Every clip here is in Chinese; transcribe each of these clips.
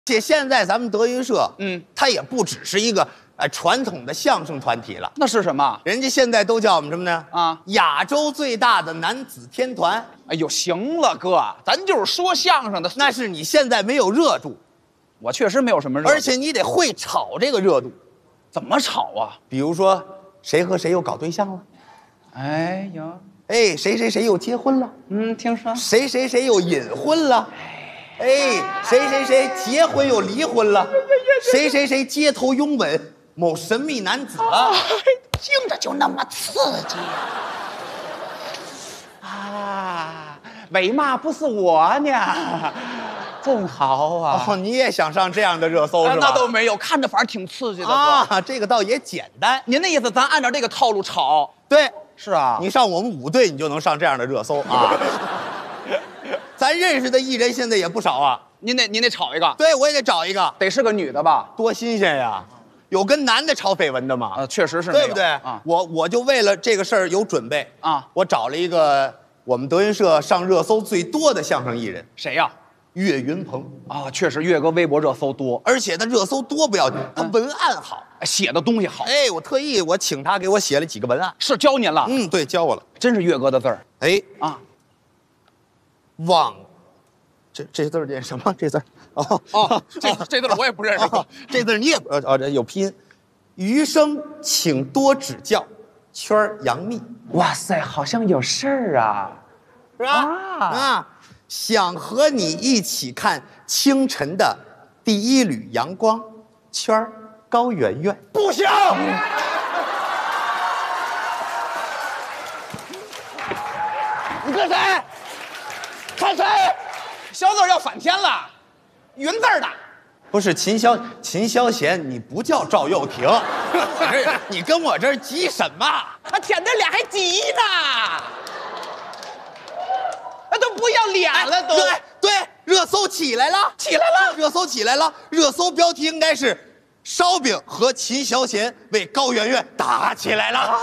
且现在咱们德云社，它也不只是一个传统的相声团体了。 那是什么？ 人家现在都叫我们什么呢？亚洲最大的男子天团。 哎呦，行了，哥，咱就是说相声的。 那是你现在没有热度， 我确实没有什么热度， 而且你得会炒这个热度。 怎么炒啊？ 比如说，谁和谁又搞对象了？ 哎呦， 哎，谁谁谁又结婚了？ 听说谁谁谁又隐婚了？哎，谁谁谁结婚又离婚了？谁谁谁街头拥吻某神秘男子了？ 听着就那么刺激啊！为嘛不是我呢？真好啊！ 哦，你也想上这样的热搜是吧？ 那倒没有，看着反正挺刺激的啊。这个倒也简单。 您的意思，咱按照这个套路炒？ 对， 是啊。 你上我们舞队，你就能上这样的热搜啊。咱认识的艺人现在也不少啊。 您得炒一个。 对，我也得找一个， 得是个女的吧？ 多新鲜呀！有跟男的炒绯闻的吗？ 确实是， 对不对？ 啊， 我就为了这个事儿有准备啊，我找了一个我们德云社上热搜最多的相声艺人。 谁呀？ 岳云鹏啊，确实，岳哥微博热搜多， 而且他热搜多不要紧，他文案好， 写的东西好。 哎，我特意请他给我写了几个文案。 是教您了？ 对，教我了， 真是岳哥的字儿。 哎啊， 望，这字儿念什么？这字儿这字儿我也不认识。 这字儿你也这有拼音。余生请多指教，圈杨幂。 哇塞，好像有事儿啊， 是吧？想和你一起看清晨的第一缕阳光，圈高圆圆。不行， 你看谁？看谁？小字要反天了，云字的。 不是秦霄贤，你不叫赵又廷，你跟我这儿急什么？ 他天他俩还急呢，那都不要脸了都。 对，热搜起来了，热搜起来了，热搜标题应该是烧饼和秦霄贤为高圆圆打起来了。啊，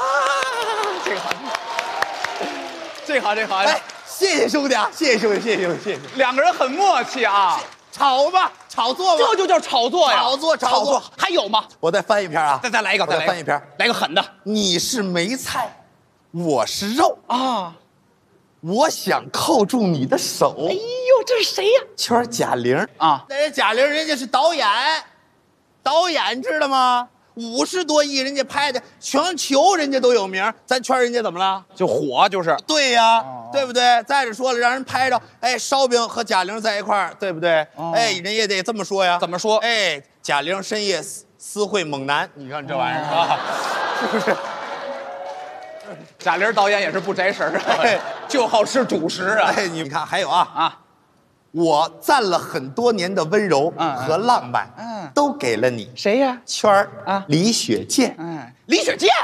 这好。 哎，谢谢兄弟啊，谢谢兄弟， 两个人很默契啊。 炒吧，炒作吧， 这就叫炒作呀！ 炒作， 还有吗？ 我再翻一篇啊！ 再来一个， 再翻一篇， 来个狠的。 你是梅菜，我是肉啊！ 我想扣住你的手。 哎呦，这是谁呀？ 圈贾玲啊！ 那人贾玲人家是导演知道吗？50多亿人家拍的，全球人家都有名，咱圈人家怎么了？ 就火就是。 对呀，对不对？再者说了，让人拍着，哎，烧饼和贾玲在一块儿，对不对？哎，人也得这么说呀。 怎么说？ 哎，贾玲深夜私会猛男，你看这玩意儿啊，是不是？ 贾玲导演也是不摘食啊，就好吃主食啊。 哎，你看还有啊。我赞了很多年的温柔和浪漫，都给了你。 谁呀？ 圈儿啊，李雪健。 李雪健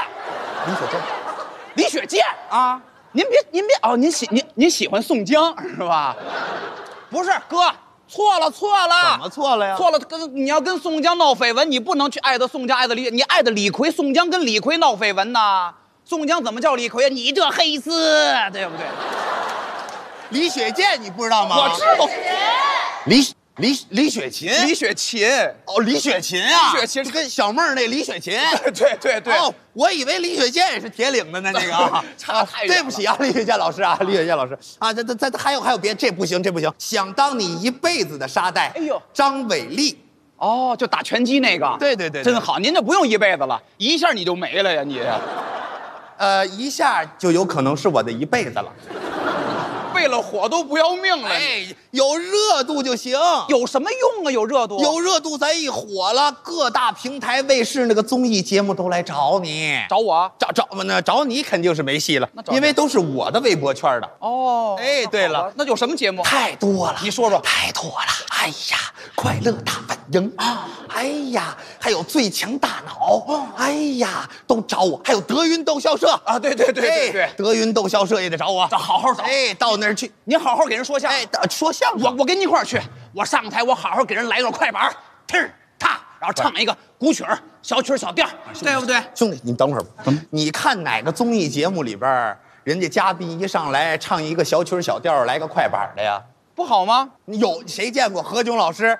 啊！您别哦，您喜欢宋江是吧？不是哥，错了。 怎么错了呀？ 错了，你要跟宋江闹绯闻，你不能去爱的宋江，你爱的李逵，宋江跟李逵闹绯闻呐？宋江怎么叫李逵啊？你这黑丝，对不对？ 李雪健你不知道吗？ 我知道。 李雪琴哦，李雪琴啊， 李雪琴跟小妹儿那李雪琴， 对哦，我以为李雪健也是铁岭的呢，那个啊， 差太远了。 对不起啊，李雪健老师啊，这还有别，这不行，想当你一辈子的沙袋， 哎呦， 张伟丽， 哦，就打拳击那个， 对， 真好，您这不用一辈子了，一下你就没了呀，你， 一下就有可能是我的一辈子了。 为了火都不要命了， 哎，有热度就行。 有什么用啊？有热度， 咱一火了，各大平台、卫视那个综艺节目都来找你， 找我， 找你肯定是没戏了，因为都是我的微博圈的。 哦， 哎，对了， 那有什么节目？ 太多了， 你说说。 太多了。哎呀，快乐大本营啊！哎呀，还有最强大脑。哎呀，都找我。还有德云逗笑社啊，对， 德云逗笑社也得找我， 好好找。 哎，到那儿去， 您好好给人说相声。 哎，说相声， 我跟您一块儿去。我上台，我好好给人来段快板，嘚踏，然后唱一个古曲儿、小曲儿、小调，对不对？ 兄弟，你等会儿吧。你看哪个综艺节目里边，人家嘉宾一上来唱一个小曲儿、小调，来个快板的呀？ 不好吗？ 有谁见过何炅老师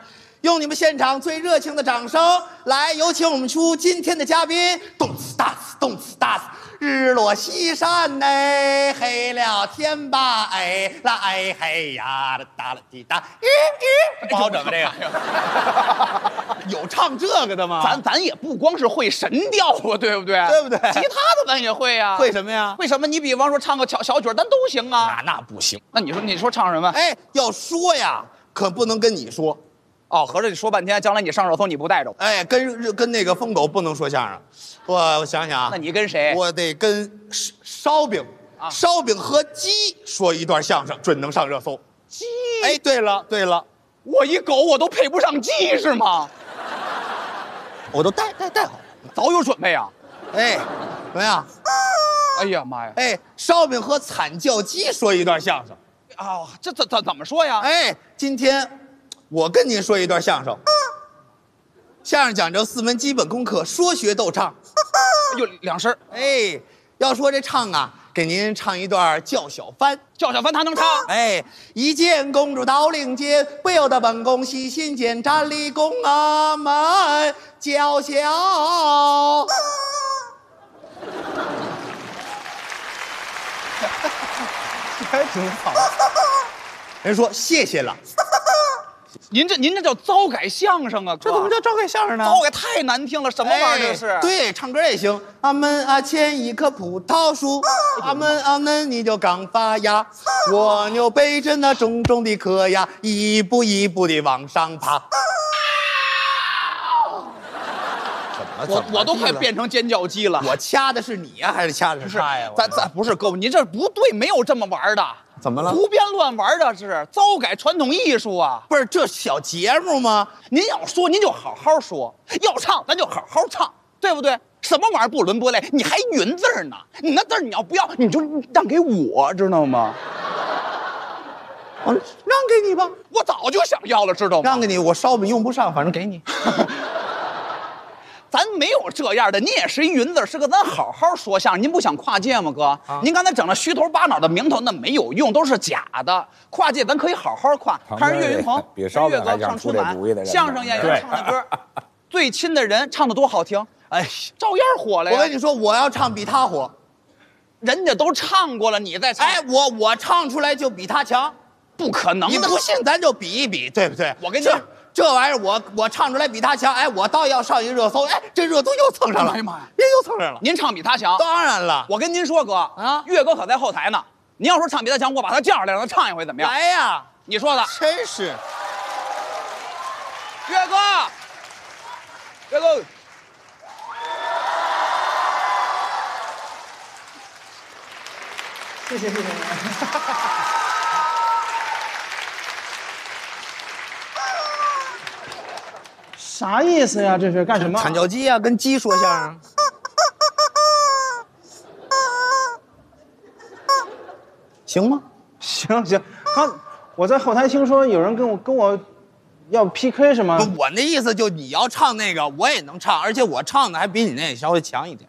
用你们现场最热情的掌声，来有请我们出今天的嘉宾，动次打次，动次打次。日落西山哎，黑了天吧哎，啦哎嘿呀，哒啦滴哒，不好整啊这个。有唱这个的吗？ 咱也不光是会神调啊，对不对？ 对不对？ 其他的咱也会呀。 会什么呀？ 为什么？你比方说唱个小曲儿，咱都行啊。 那不行。 那你说唱什么？ 哎，要说呀，可不能跟你说。 哦，合着你说半天，将来你上热搜你不带着我？ 哎，跟那个疯狗不能说相声。我想想啊， 那你跟谁？ 我得跟烧饼啊，烧饼和鸡说一段相声，准能上热搜。 鸡？ 哎，对了， 我一狗我都配不上鸡是吗？ 我都带好， 早有准备啊。 哎，怎么样？ 哎呀妈呀！ 哎，烧饼和惨叫鸡说一段相声。 啊，这怎么说呀？ 哎，今天我跟您说一段相声。相声讲究4门基本功课，说学逗唱。 有2声。 哎，要说这唱啊，给您唱一段叫小番。 叫小番他能唱？ 哎，一见公主到令箭，不由得本宫喜心间，站立宫啊门叫小。还挺好。人说谢谢了。 您这叫糟改相声啊！ 这怎么叫糟改相声呢？ 糟改太难听了，什么玩意儿这是？ 对，唱歌也行。俺们啊前一棵葡萄树，俺们啊嫩你就刚发芽，蜗牛背着那重重的壳呀，一步一步的往上爬。 我都快变成尖叫鸡了。 我掐的是你呀，还是掐的是他呀？ 咱不是各位，您这不对，没有这么玩的。 怎么了？ 胡编乱玩的是糟改传统艺术啊！ 不是这小节目吗？ 您要说您就好好说，要唱咱就好好唱，对不对？什么玩意儿不伦不类？你还云字呢？你那字你要不要，你就让给我，知道吗？ 让给你吧， 我早就想要了，知道吗？ 让给你，我烧饼用不上，反正给你。 咱没有这样的，您也是一云字，是个咱好好说相声。您不想跨界吗，哥？您刚才整了虚头巴脑的名头，那没有用，都是假的。跨界咱可以好好跨。看人岳云鹏、 比烧饼还唱出这主意的人， 相声演员唱的歌，最亲的人唱的多好听，哎，照样火了呀。 我跟你说，我要唱比他火， 人家都唱过了，你再唱。 哎，我唱出来就比他强， 不可能的。 你不信咱就比一比，对不对？ 我跟你说。 这玩意儿我唱出来比他强，哎，我倒要上一热搜，哎，这热搜又蹭上了， 哎呀妈呀， 又蹭上了。 您唱比他强， 当然了。 我跟您说，哥啊，岳哥可在后台呢。您要说唱比他强，我把他叫上来，让他唱一回，怎么样？ 来呀， 你说的， 真是。 岳哥，岳哥， 谢谢。啥意思呀？这是干什么？ 惨叫鸡呀，跟鸡说相声。行吗？ 行。刚我在后台听说有人跟我要 PK 是吗？ 我那意思就你要唱那个，我也能唱，而且我唱的还比你那稍微强一点。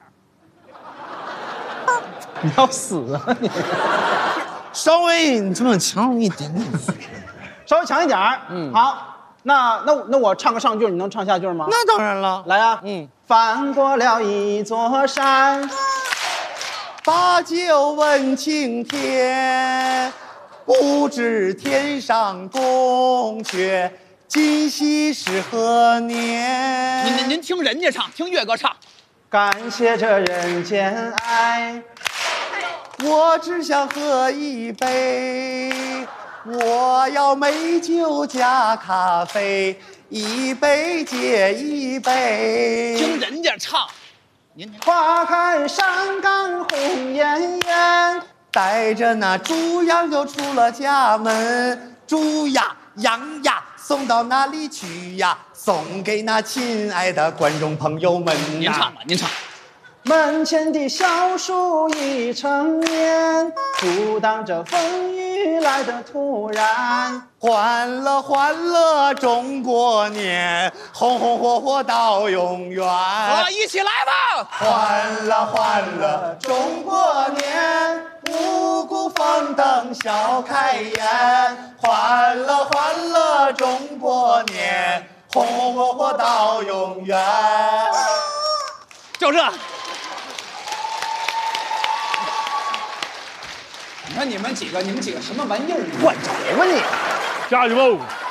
你要死啊你！ 稍微你这么强一点点， 稍微强一点儿。好。那我唱个上句，你能唱下句吗？ 那当然了， 来啊！翻过了一座山， 把酒问青天，不知天上宫阙，今夕是何年？ 您听人家唱，听岳哥唱。 感谢这人间爱， 我只想喝一杯。我要美酒加咖啡，一杯接一杯。 听人家唱，您花开山岗红艳艳， 带着那猪羊就出了家门，猪呀羊呀送到哪里去呀？送给那亲爱的观众朋友们呀。 您唱吧，您唱。 门前的小树已成年，阻挡着风雨来的突然。 欢乐欢乐中国年，红红火火到永远。 一起来吧！ 欢乐欢乐中国年，五谷丰登笑开颜。欢乐欢乐中国年， 红火到永远。 就这。你看你们几个什么玩意儿？ 管着吧你！ 下去吧。